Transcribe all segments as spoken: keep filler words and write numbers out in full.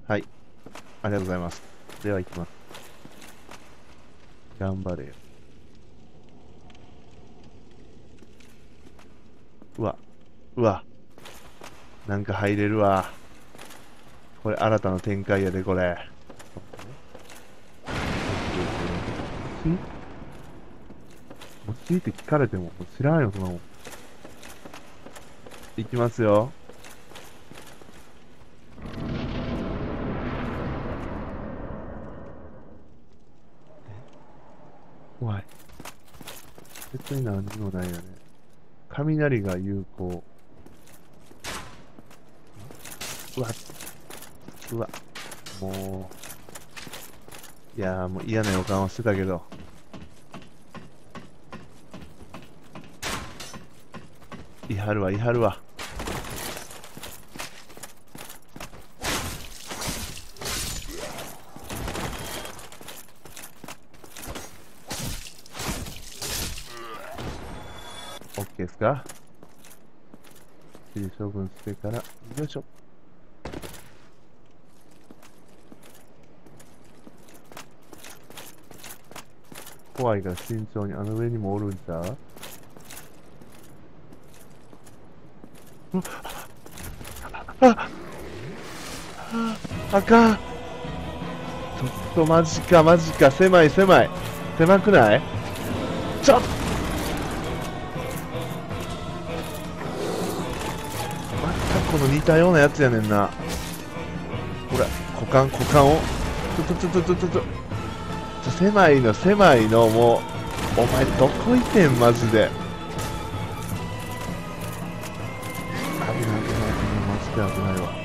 はい。ありがとうございます。では行きます。頑張れよ。うわ、うわ、なんか入れるわ。これ新たな展開やで、これ。餅餅って聞かれてももう知らんよ、そんなもん。いきますよ。怖い。別に何にもないよね。雷が有効。うわ、うわ、もう。いやーもう嫌な予感はしてたけど。いはるわ、いはるわ。オッケーですか？次処分してから、よいしょ。怖いから慎重に、あの上にもおるんちゃう？あ、あかん。ちょっとマジか、マジか、狭い、狭い。狭くない？ちょっと、またこの似たようなやつやねんな。ほら、股間、股間を。ちょちょちょちょちょちょ。ちょ狭いの、狭いの、もう。お前、どこいてん、マジで。危ない、危ない、危ない、マジで危ないわ。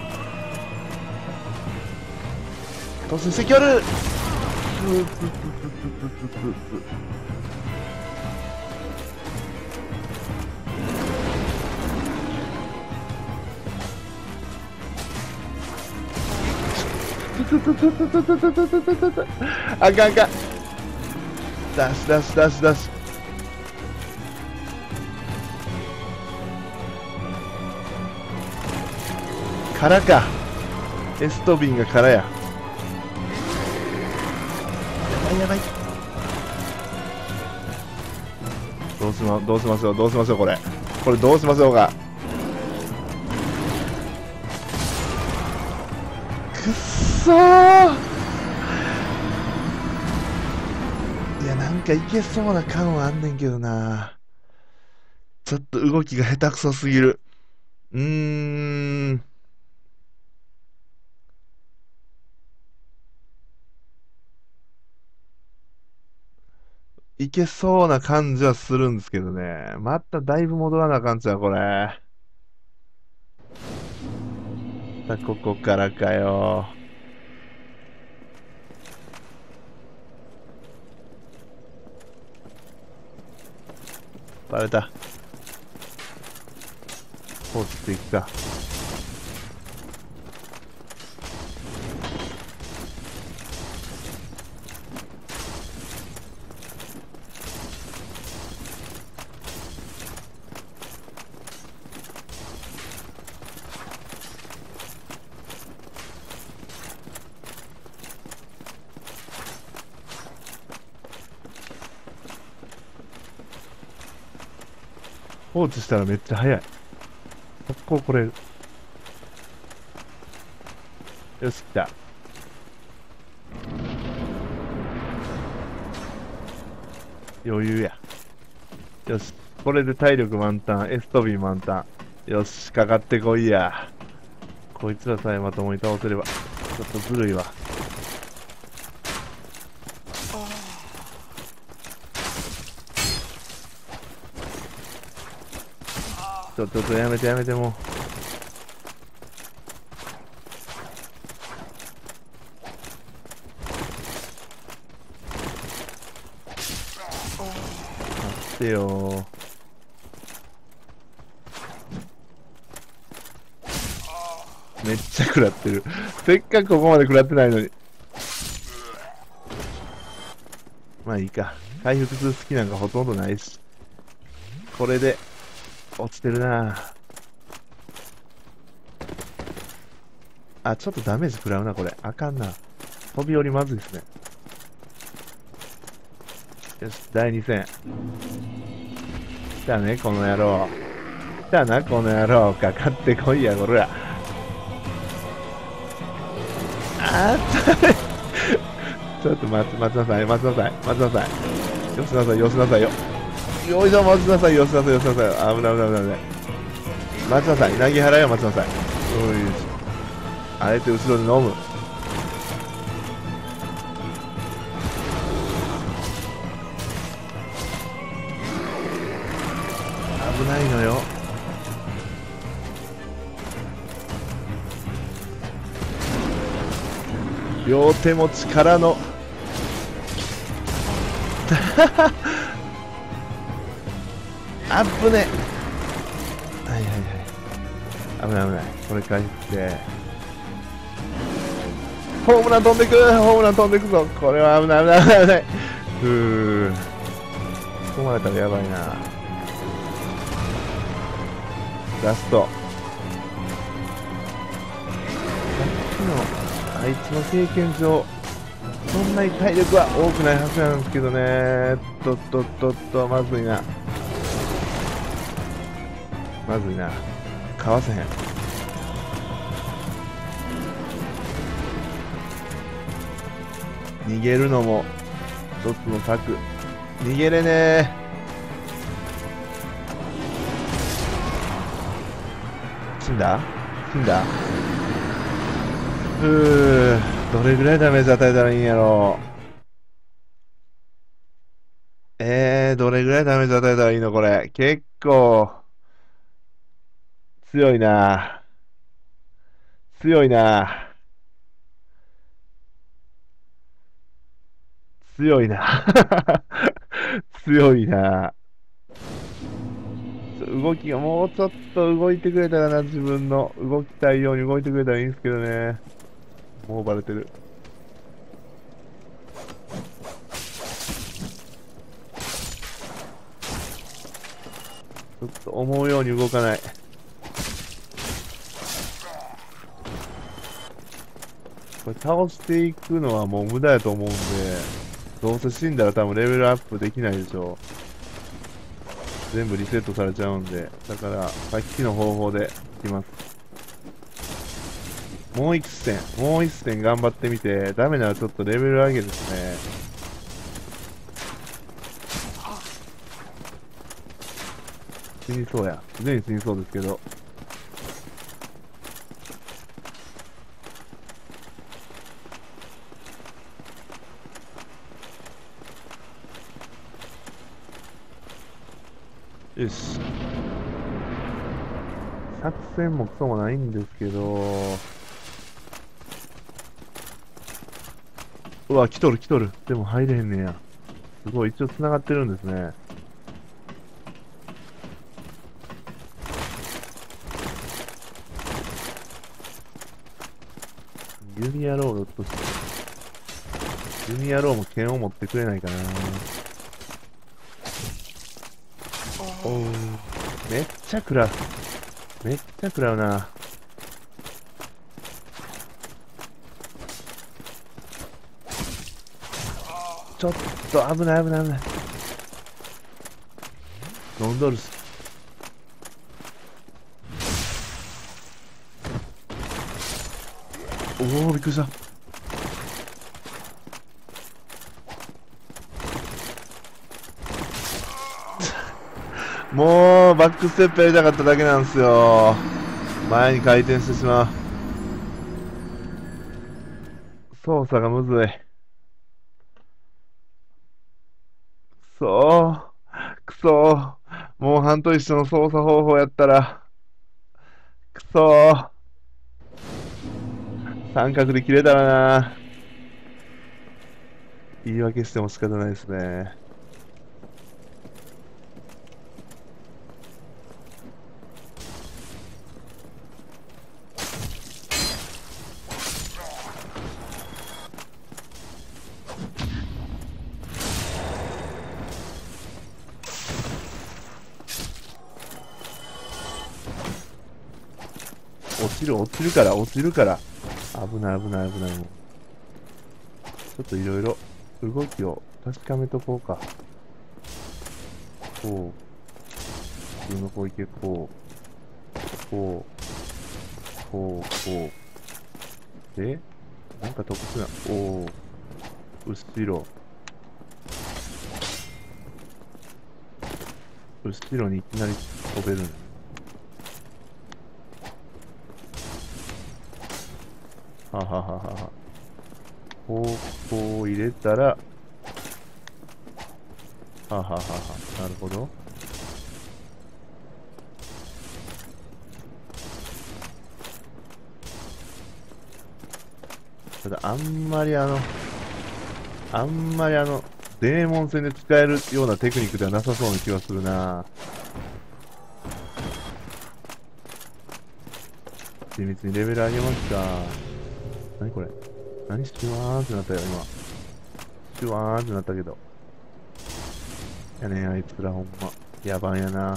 突然セキュール。あかんあかん。ダッシュダッシュダッシュダッシュ。空か。エストビンが空や。やばいやばい。どうしま、どうしましょう、どうしましょう、これ。これどうしましょうか。くっそー。いや、なんかいけそうな感はあんねんけどな。ちょっと動きが下手くそすぎる。うーん。いけそうな感じはするんですけどね。まただいぶ戻らなあかんちゃう、これ。またここからかよ。バレた。放置していくか。放置したらめっちゃ早い。速攻来れる。よし、来た。余裕や。よし。これで体力満タン、エストビー満タン。よし、かかってこいや。こいつらさえまともに倒せれば。ちょっとずるいわ。ちょ、ちょっとやめてやめてもう。待ってよー。めっちゃ食らってる。せっかくここまで食らってないのに。まあいいか。回復する好きなんかほとんどないし。これで、落ちてるなぁ。 あ、ちょっとダメージ食らうな、これ。あかんな。飛び降りまずいですね。よし、だいに戦。来たね、この野郎。来たな、この野郎。かかってこいや、こら。あーっと、ちょっと待って、待ちなさい、待ちなさい、待ちなさい。よしなさい、よしなさいよ。よいしょ、待ちなさい、よしなさい、よしなさい。危ない、危ない、危ない。危ない待ちなさい、投げ払いを待ちなさい。よいしょ。あえて後ろに飲む。危ないのよ。両手持ちからのあっぶね。はいはいはい。危ない危ない。これ返して。ホームラン飛んでくホームラン飛んでくぞ。これは危ない危ない危ない危ない。うー。込まれたらやばいな。ラスト。さっきのあいつの経験上、そんなに体力は多くないはずなんですけどね。っとっとっとっと、まずいな。まずいな。かわせへん。逃げるのも一つの策。逃げれねー。死んだ死んだうー、どれぐらいダメージ与えたらいいんやろう。えー、どれぐらいダメージ与えたらいいのこれ。結構、強いな。強いな。強いな。強いな。動きがもうちょっと動いてくれたらな、自分の動きたいように動いてくれたらいいんですけどね。もうバレてる。ちょっと思うように動かない。これ倒していくのはもう無駄やと思うんで、どうせ死んだら多分レベルアップできないでしょう。全部リセットされちゃうんで、だからさっきの方法でいきます。もう一戦、もう一戦頑張ってみて、ダメならちょっとレベル上げですね。死にそうや。すでに死にそうですけど。よし。作戦もクソもないんですけど、うわ、来とる来とる。でも入れへんねや。すごい、一応繋がってるんですね。ユニ野郎を落として。ユニ野郎も剣を持ってくれないかな。おう。めっちゃ食らう。めっちゃ食らうな。ちょっと危ない危ない危ない。ノンドルス。おお、びっくりした。もう、バックステップやりたかっただけなんですよ。前に回転してしまう。操作がむずい。くそー。くそー。モンハンと一緒の操作方法やったら。くそー。三角で切れたらな。言い訳しても仕方ないですね。落ちる、落ちるから、落ちるから。 危ない危ない危ない。もうちょっといろいろ動きを確かめとこうか。こう。普通の攻撃、こう。こう。こう、こう。で、なんか特殊な、おお。後ろ。後ろにいきなり飛べるの。ははははは。こう、こう入れたら、はははは。なるほど。ただ、あんまりあの、あんまりあの、デーモン戦で使えるようなテクニックではなさそうな気がするな。地道にレベル上げますか。何これ。何シュワーンってなったよ、今。シュワーンってなったけど。やねん、あいつらほんま。野蛮やな。よ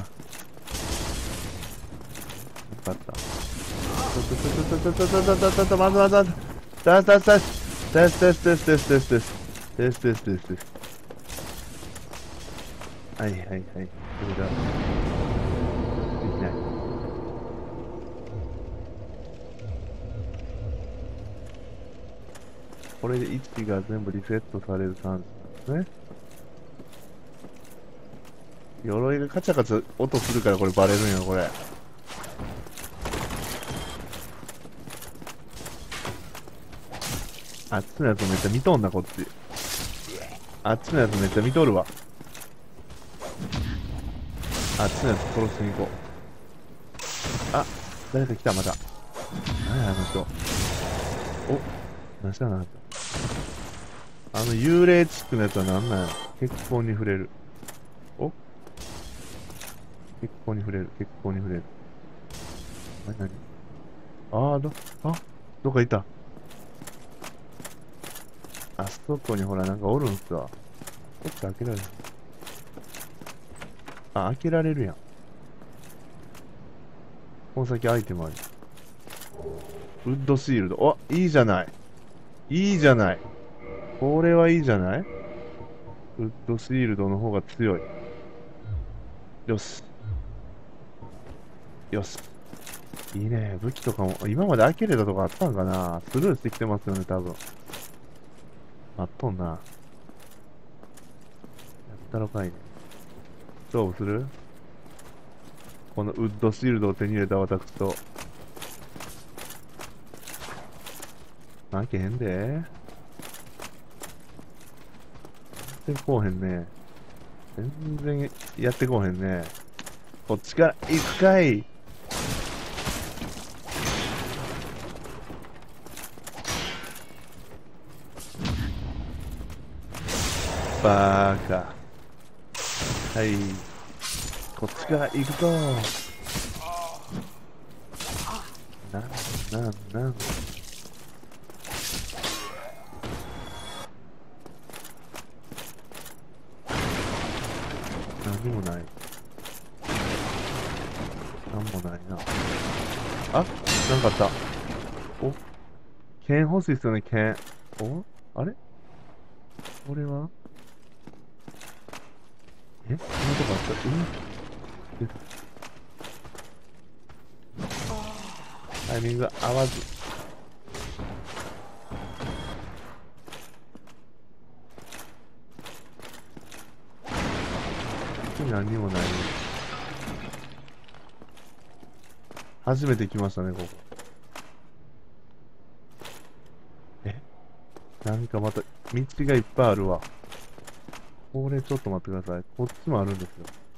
かった。ちょっとちょっとちょっとちょっとちょっとちょっとまずまずまず。ダスダスダス。ダスダスダスダスダスダス。ダスダスダスダス。はいはいはい。これが、できない。これで位置が全部リセットされる感じなんですね。鎧がカチャカチャ音するからこれバレるんやこれ。あっちのやつめっちゃ見とんなこっち。あっちのやつめっちゃ見とるわ。あっちのやつ殺しに行こう。あ、誰か来たまた。何やあの人。お、何したな。あの幽霊チックのやつは何なんや。結構に触れる。お、結構に触れる。結構に触れる。何何。あー、ど、あ、どっかいた。あそこにほらなんかおるんすわ。ちょっと開けられる。あ、開けられるやん。この先アイテムある。ウッドシールド。お、いいじゃない。いいじゃない。これはいいじゃない。ウッドシールドの方が強い。よし。よし。いいね。武器とかも、今まで開けれたとこあったんかな。スルーしてきてますよね、多分。待っとんな。やったろかいね。勝負する。このウッドシールドを手に入れた私と。開けへんで。全然こうへんね。全然やってこうへんね。こっちから行くかい。バーカ。はい。こっちから行くぞ。なん、なん、なん。何もない。なんもないな。あ、なんかあった。お、剣欲しいっすよね、剣。お、あれこれはえ、こんなとこあった。うん。出た。タイミングが合わず。何にもない。初めて来ましたね、ここ。え、なんかまた、道がいっぱいあるわ。これちょっと待ってください。こっちもあるんですよ。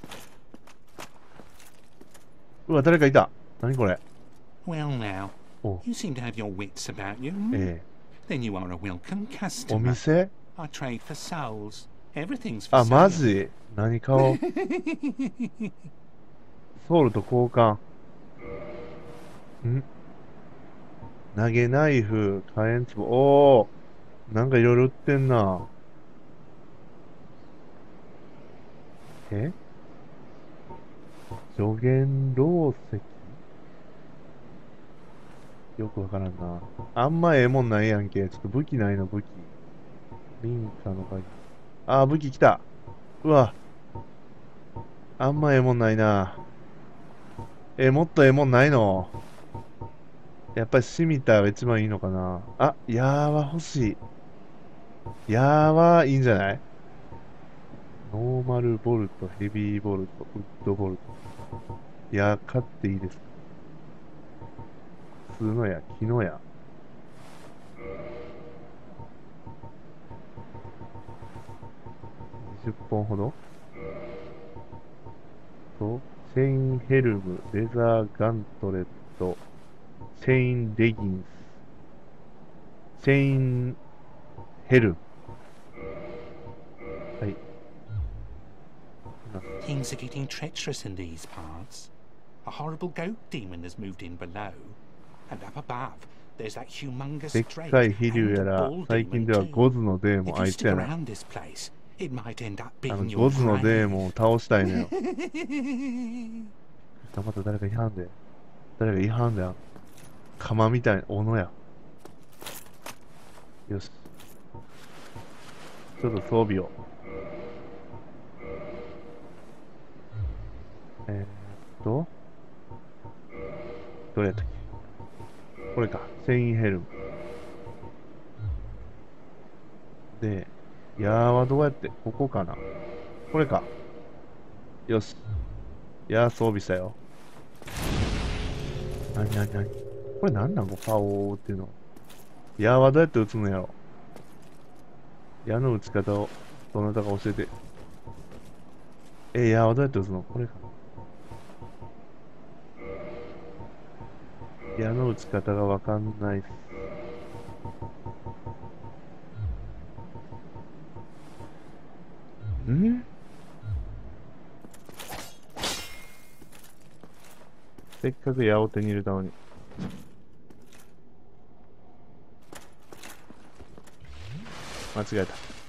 うわ、誰かいた。何これ。 Well now, お、 you seem to have your wits about you. Hmm? え Then you are a welcome え、お customer. 店 I trade for souls. Everything's for あ、マ sale. ジ何買おう。ソウルと交換。ん、投げナイフ、火炎壺。おー、なんかいろいろ売ってんな。え、助言漏石。 よくわからんな。あんまええもんないやんけ。ちょっと武器ないの、武器。リンカの鍵。あー、武器来た。うわ。あんまええもんないな。え、もっとええもんないの？やっぱりシミターが一番いいのかな。あ、矢は欲しい。矢はいいんじゃない？ノーマルボルト、ヘビーボルト、ウッドボルト。矢買っていいですか？普通の矢、木の矢。にじゅっぽんほどと、チェインヘルム、レザーガントレット、チェインレギンス、チェインヘルム。はい。 Things are getting treacherous in these parts. A horrible goat demon has moved in below. And up above, there's that で humongous っかい drake 飛竜 and や a ら、 bull 最近 demon では too. ゴズのデー If モン、 you あいつ stick やな。 around this place, it might end up あの、 being ゴ your ズのデーモンを grave. 倒したいのよ。また誰か違反で。誰か違反だよ。釜みたいな、斧や。よし。ちょっと装備を。えーっと、どれやったっけ？これか。チェインヘルム。で、矢はどうやって、ここかな。これか。よし。矢装備したよ。なになになに？これなんなんこパオーっていうの。矢はどうやって撃つのやろ。矢の撃ち方を、どなたか教えて。え、矢はどうやって撃つの？これかな。矢の撃ち方がわかんないっす。ん？せっかく矢を手に入れたのに。間違え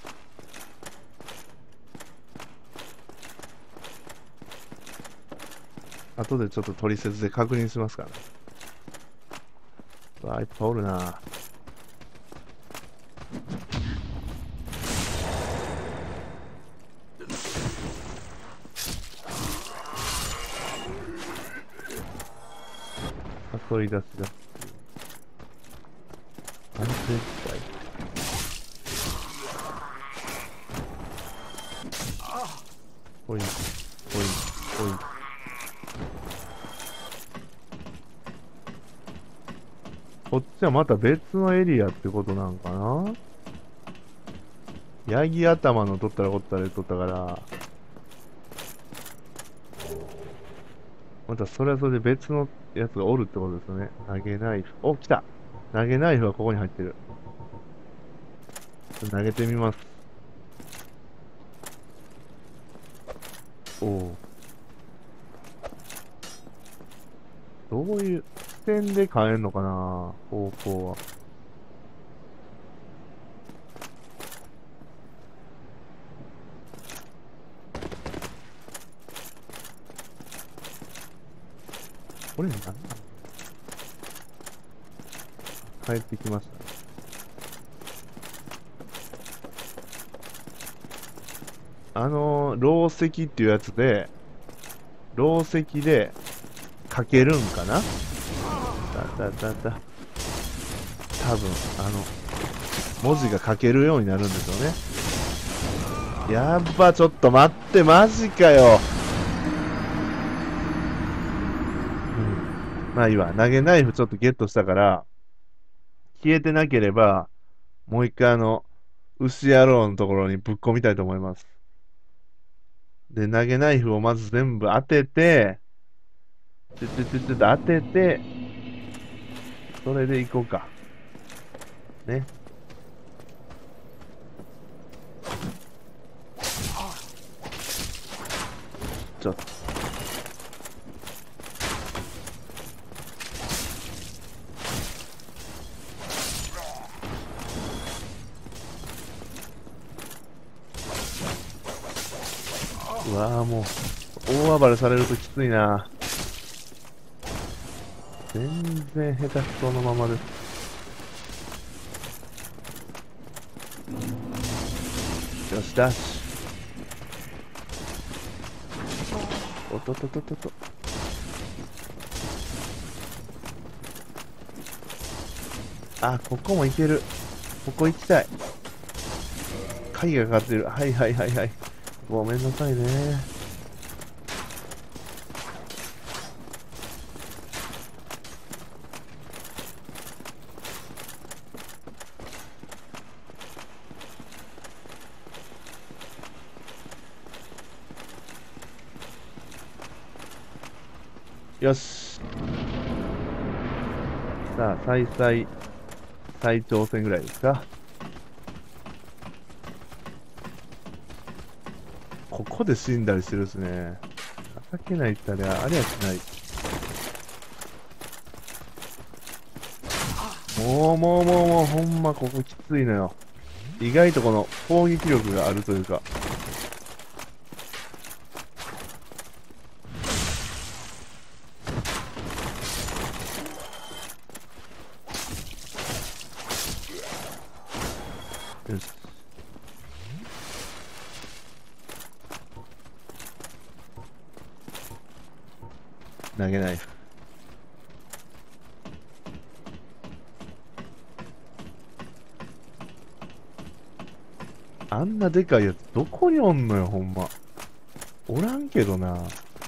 た。後でちょっと取説で確認しますからね。わあ、いっぱいおるな。誘い出しだ。安全地帯。おい、おい、おい。こっちはまた別のエリアってことなんかな。ヤギ頭の取ったらこったら取ったから、またそれはそれで別のやつがおるってことですよね。投げナイフ。お、来た。投げナイフはここに入ってる。投げてみます。おお。どういう視点で変えるのかな、方向は。これ何なの？帰ってきましたね。あのー、ろう石っていうやつで、ろう石で書けるんかな？だだだだ。多分、あの、文字が書けるようになるんですよね。やっば、ちょっと待って、マジかよ。うん。まあいいわ。投げナイフちょっとゲットしたから、消えてなければ、もう一回あの、牛野郎のところにぶっ込みたいと思います。で、投げナイフをまず全部当てて、ちょちょちょちょっと当てて、それでいこうか。ね。ちょっと。うわぁ、もう、大暴れされるときついな。 全然下手くそのままです。よし、ダッシュ。おっとっとっとっとっと。あ、ここも行ける。ここ行きたい。鍵がかかってる。はいはいはいはい。ごめんなさいね。よし。さあ、再々、再挑戦ぐらいですか。ここで死んだりしてるですね。情けないったら、ありゃしない。もうもうもうもう、ほんまここきついのよ。意外とこの攻撃力があるというか。よし。投げナイフ。あんなでかいやつどこにおんのよ、ほんま。おらんけどな。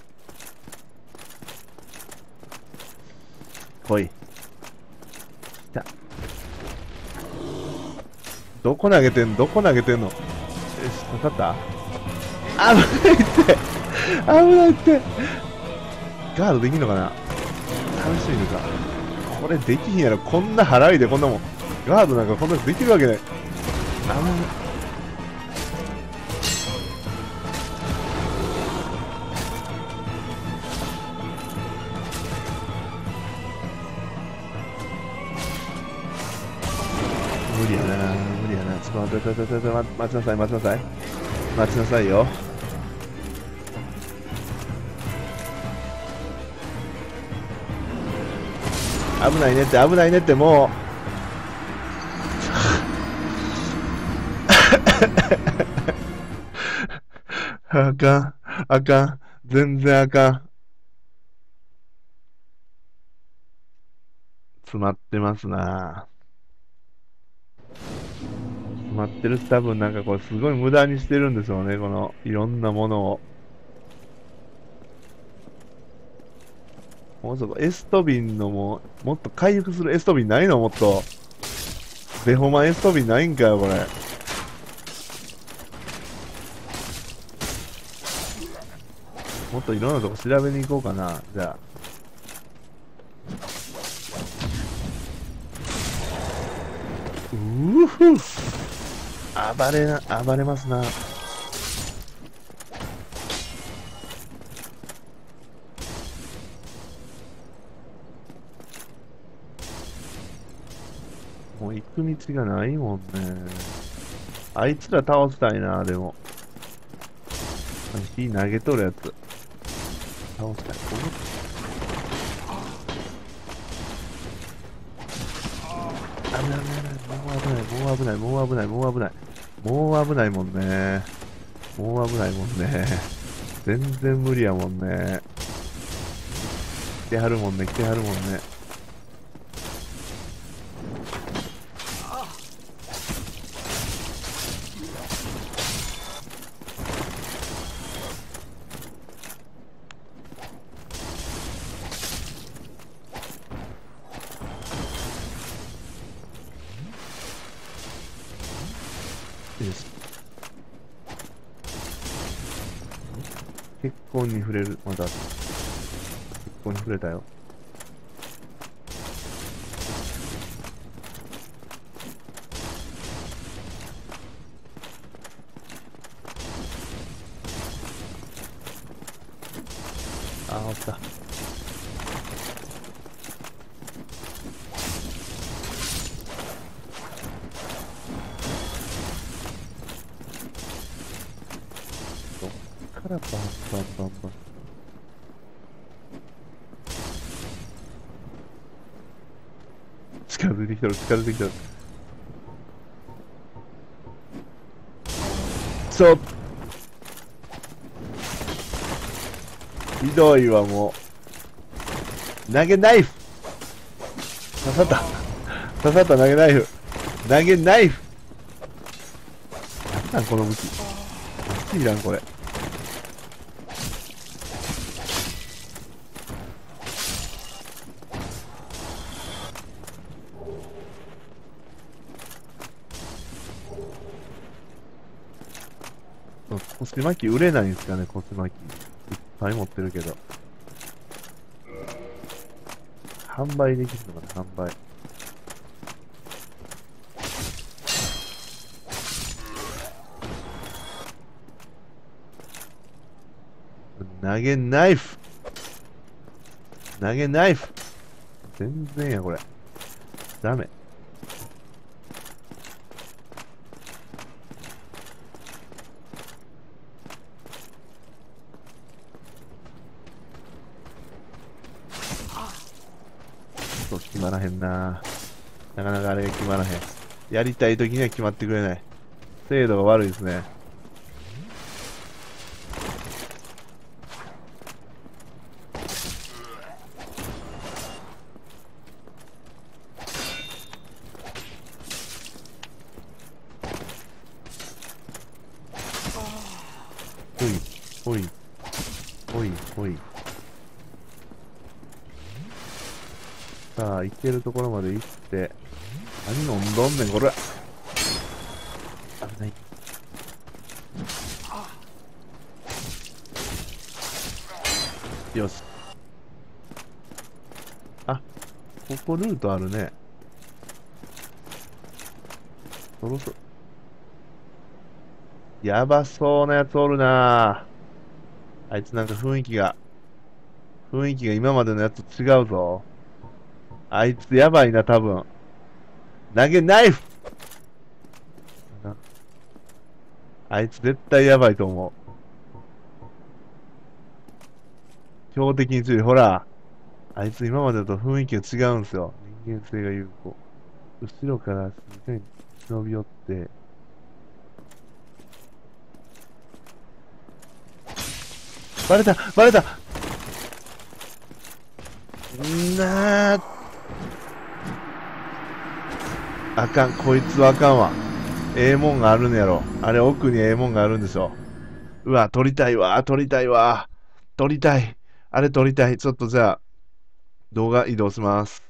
来い。来た。どこ投げてんのどこ投げてんのよし、刺さった危ないって危ないって。ガードできんのかな。試してみるか。これできひんやろ。こんな払いでこんなもん。ガードなんかこんなのできるわけない。あの無理やな、無理やな。ちょっと待って、待って、待って、待ちなさい、待ちなさい。待ちなさいよ。危ないねって、危ないねって、もう。あかん、あかん、全然あかん。詰まってますな。詰まってるし、多分なんかこれすごい無駄にしてるんでしょうね、このいろんなものを。もうそこエストビンのもう、もっと回復するエストビンないのもっと。ベホマエストビンないんかよ、これ。もっといろんなとこ調べに行こうかな、じゃあ。うーふ暴れな、暴れますな。もう行く道がないもんね。あいつら倒したいな、でも。火投げとるやつ。倒したい。危ない危ない危ない。もう危ない、もう危ない、もう危ない。もう危ないもんね。もう危ないもんね。全然無理やもんね。来てはるもんね、来てはるもんね。よし。結構に触れる。まだ。結構に触れたよ。あー、落ちた。どっからバンバンバンバン。 近づいてきてる、近づいてきてる。ちょっひどいわ、もう。投げナイフ刺さった。刺さった、投げナイフ。投げナイフなんなんこの武器。武器いらん、これ。腰巻き売れないんですかね、腰巻き。いっぱい持ってるけど。販売できるのかな、販売。投げナイフ投げナイフ全然や、これ。ダメ。そう、決まらへんな。なかなかあれが決まらへん。やりたい時には決まってくれない。精度が悪いですね。ほい、ほい、ほい、ほい。さあ、行けるところまで行って、何飲んどんねん、これ。危ない。よし。あ、ここルートあるね。そろそろ。やばそうなやつおるなぁ。あいつなんか雰囲気が、雰囲気が今までのやつと違うぞ。あいつやばいな、多分。投げナイフあいつ絶対やばいと思う。標的について、ほら。あいつ今までと雰囲気が違うんすよ。人間性が有効。後ろから静かに忍び寄って。バレたバレたんなーあかん、こいつはあかんわ。ええもんがあるんやろ。あれ奥にええもんがあるんでしょ。うわ、撮りたいわ、撮りたいわ。撮りたい。あれ撮りたい。ちょっとじゃあ、動画移動します。